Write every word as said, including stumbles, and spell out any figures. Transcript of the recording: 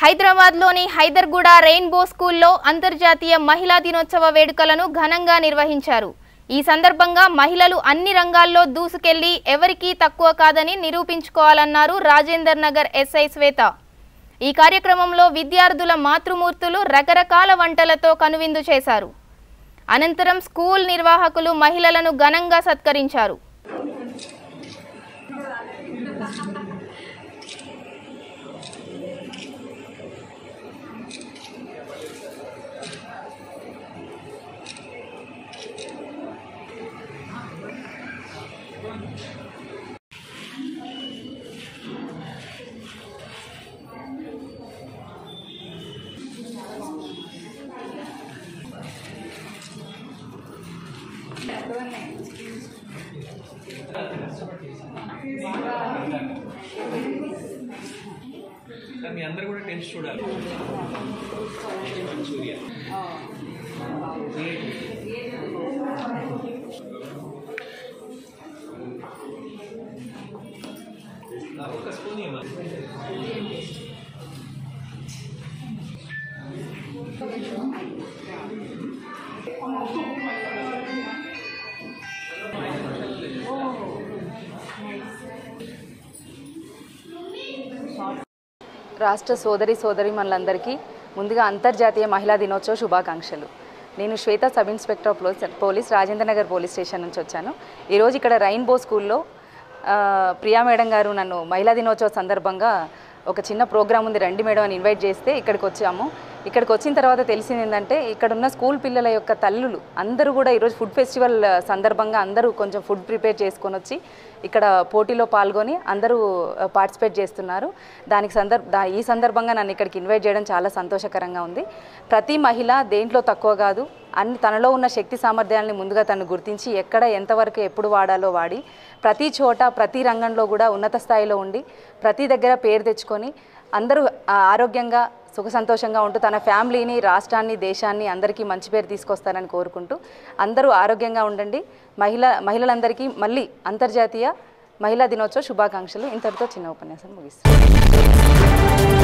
హైదరాబాద్లోని హైదర్గుడ రెయిన్బోస్కూల్లో అంతర్జాతీయ మహిళా దినోత్సవ వేడుకలను ఘనంగా నిర్వహించారు. ఈ సందర్భంగా మహిళలు అన్ని రంగాల్లో దూసుకెళ్లి ఎవరికీ తక్కువ కాదని నిరూపించుకోవాలన్నారు రాజేందర్ నగర్ ఎస్ఐ స్వేత. ఈ కార్యక్రమంలో విద్యార్థుల మాతృమూర్తులు రకరకాల వంటలతో కనువిందు చేశారు. అనంతరం స్కూల్ నిర్వాహకులు మహిళలను ఘనంగా సత్కరించారు. మీ అందరూ కూడా టెస్ట్ చూడాలి. ఒక స్పూన్ రాష్ట్ర సోదరి సోదరీమణులందరికీ ముందుగా అంతర్జాతీయ మహిళా దినోత్సవ శుభాకాంక్షలు. నేను Swetha sub inspector of police Rajendra Nagar police station నుంచి వచ్చాను. ఈరోజు ఇక్కడ రెయిన్బో స్కూల్లో ప్రియా మేడం గారు నన్ను మహిళా దినోత్సవ సందర్భంగా ఒక చిన్న ప్రోగ్రామ్ ఉంది రండి మేడం అని ఇన్వైట్ చేస్తే ఇక్కడికి వచ్చాము. ఇక్కడికి వచ్చిన తర్వాత తెలిసింది ఏంటంటే ఇక్కడ ఉన్న స్కూల్ పిల్లల యొక్క తల్లులు అందరూ కూడా ఈరోజు ఫుడ్ ఫెస్టివల్ సందర్భంగా అందరూ కొంచెం ఫుడ్ ప్రిపేర్ చేసుకొని వచ్చి ఇక్కడ పోటీలో పాల్గొని అందరూ పార్టిసిపేట్ చేస్తున్నారు. దానికి సందర్భ ఈ సందర్భంగా నన్ను ఇక్కడికి ఇన్వైట్ చేయడం చాలా సంతోషకరంగా ఉంది. ప్రతి మహిళ దేంట్లో తక్కువ కాదు, అన్ని తనలో ఉన్న శక్తి సామర్థ్యాలని ముందుగా తను గుర్తించి ఎక్కడ ఎంతవరకు ఎప్పుడు వాడాలో వాడి ప్రతి చోట ప్రతి రంగంలో కూడా ఉన్నత స్థాయిలో ఉండి ప్రతి దగ్గర పేరు తెచ్చుకొని అందరూ ఆరోగ్యంగా సుఖ సంతోషంగా ఉంటూ తన ఫ్యామిలీని రాష్ట్రాన్ని దేశాన్ని అందరికీ మంచి పేరు తీసుకొస్తారని కోరుకుంటూ అందరూ ఆరోగ్యంగా ఉండండి. మహిళ మహిళలందరికీ మళ్ళీ అంతర్జాతీయ మహిళా దినోత్సవ శుభాకాంక్షలు. ఇంతటితో చిన్న ఉపన్యాసం ముగిస్తాను.